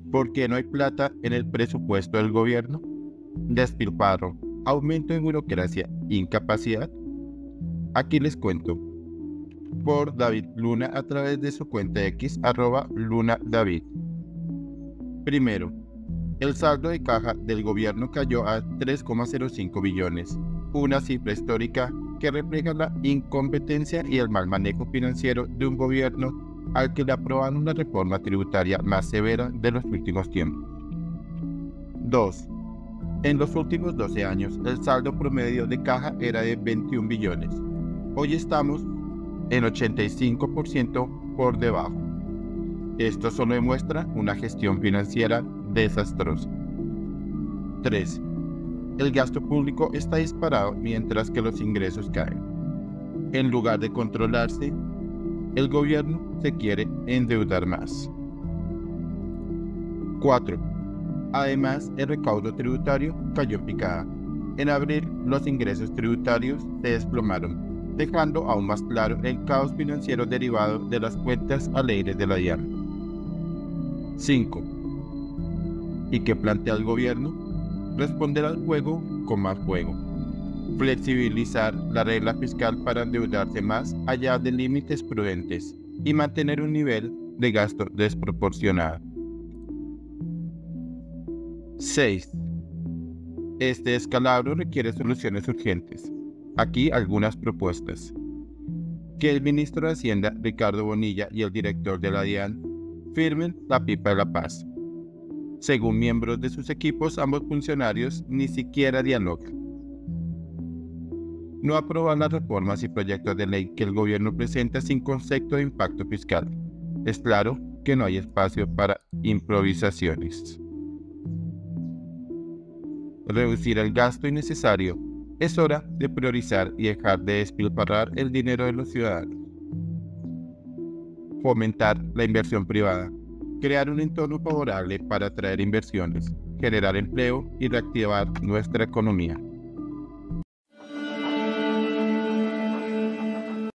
¿Por qué no hay plata en el presupuesto del gobierno? Despilfarro, aumento de burocracia, incapacidad. Aquí les cuento. Por David Luna a través de su cuenta X, @LunaDavid. Primero, el saldo de caja del gobierno cayó a 3,05 billones, una cifra histórica que refleja la incompetencia y el mal manejo financiero de un gobierno al que le aprobaron una reforma tributaria más severa de los últimos tiempos. 2. En los últimos 12 años, el saldo promedio de caja era de 21 billones. Hoy estamos en 85% por debajo. Esto solo demuestra una gestión financiera desastrosa. 3. El gasto público está disparado mientras que los ingresos caen. En lugar de controlarse, el gobierno se quiere endeudar más. 4. Además, el recaudo tributario cayó en picada. En abril, los ingresos tributarios se desplomaron, dejando aún más claro el caos financiero derivado de las cuentas alegres de la DIAN. 5. ¿Y qué plantea el gobierno? Responder al fuego con más fuego. Flexibilizar la regla fiscal para endeudarse más allá de límites prudentes y mantener un nivel de gasto desproporcionado. 6. Este descalabro requiere soluciones urgentes. Aquí algunas propuestas. Que el ministro de Hacienda, Ricardo Bonilla, y el director de la DIAN firmen la pipa de la paz. Según miembros de sus equipos, ambos funcionarios ni siquiera dialogan. No aprobar las reformas y proyectos de ley que el gobierno presenta sin concepto de impacto fiscal. Es claro que no hay espacio para improvisaciones. Reducir el gasto innecesario. Es hora de priorizar y dejar de despilfarrar el dinero de los ciudadanos. Fomentar la inversión privada. Crear un entorno favorable para atraer inversiones, generar empleo y reactivar nuestra economía.